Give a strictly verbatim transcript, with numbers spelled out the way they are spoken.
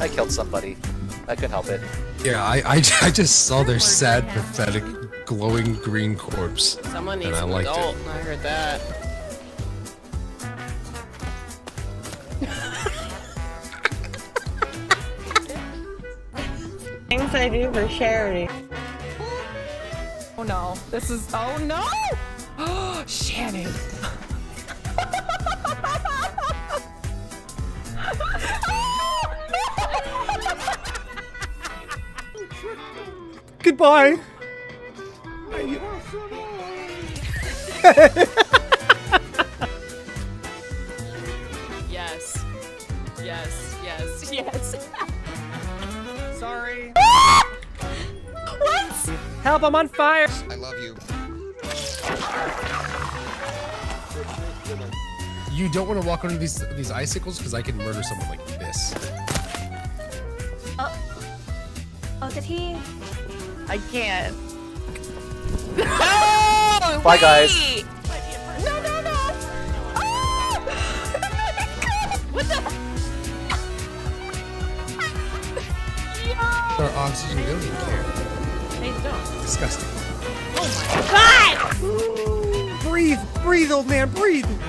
I killed somebody. I couldn't help it. Yeah, I, I, I just saw their sad, pathetic, glowing green corpse. Someone needs and I an liked adult. it. I heard that. Things I do for charity. Oh no, this is, oh no! Oh, Shannon. Goodbye. Yes. Yes, yes, yes. Sorry. What? Help, I'm on fire. I love you. You don't want to walk under these these icicles because I can murder someone like this. Oh. Oh, did he? I can't. Oh, Bye, wait! guys. No, no, no! Oh! What the? Our oxygen, they don't even care. They don't. Disgusting. Oh my god! Breathe, breathe, old man, breathe.